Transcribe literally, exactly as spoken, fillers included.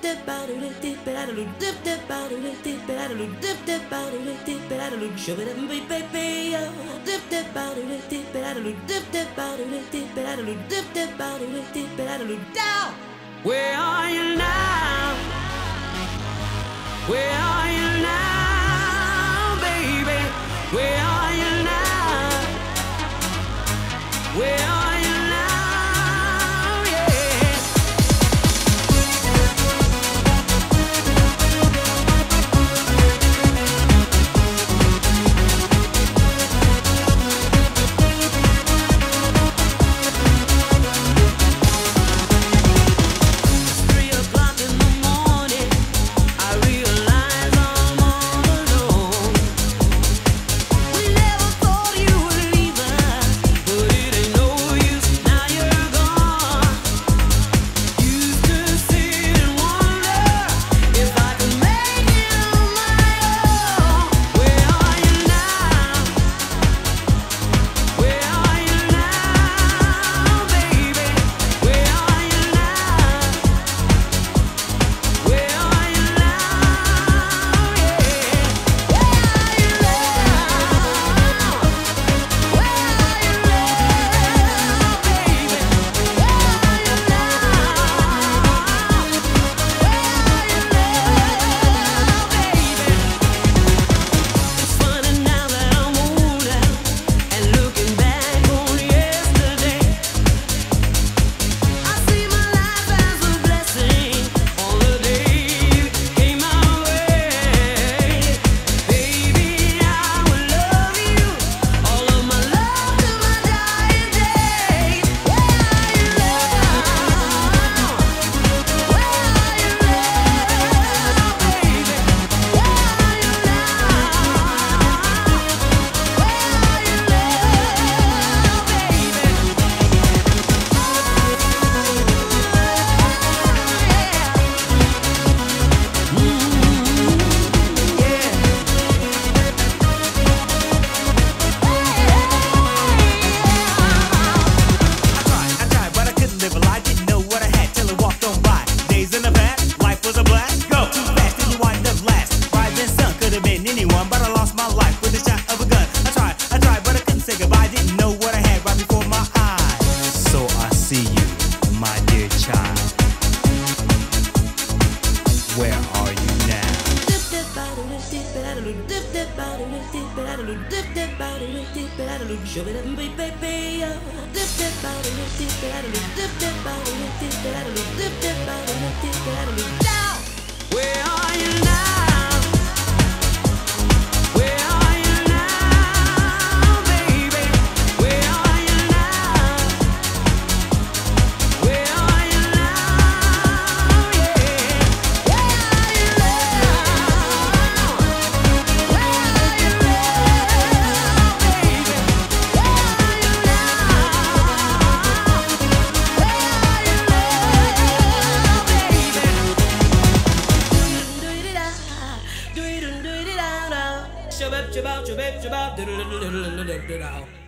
Where are you now? Where are you now, baby? Where are you now? Where are you now? Yeah. It's three o'clock in the morning. I realize I'm all alone. We never thought you would leave us, but it ain't no use, now you're gone. Used to sit and wonder if I could make it on my own. Where are you now? Where are you now, baby? Where are you now? Where are you now? Yeah. Where are you now? Where are you now, baby? Where are you now? Where are you now, baby? It's funny now that I'm older and looking back on yesterday. I see my life as a blessing on the day you came my way. Baby, I will love you, all of my love to my dying day. Where are you now? Where are you now, baby? Where are you now? Where are you I tried, but I couldn't live a lie. Didn't know what I had till it walked on by. Days in the past, life was a blast. Go too fast, and you wind up last. Rising sun could have been anyone, but I lost my life with a shot of a gun. I tried, I tried, but I couldn't say goodbye. Didn't know what I had right before my eyes. So I see you, my dear child. Where are you now? Where are you now? Where are you now, baby? Where are you now? Where are you now? Yeah. Where are you now? Where are you now, baby? Where are you now? Where are you now, baby? Do it, do it, do it, do it, do it, do it. Shabab, shabab, shabab, shabab.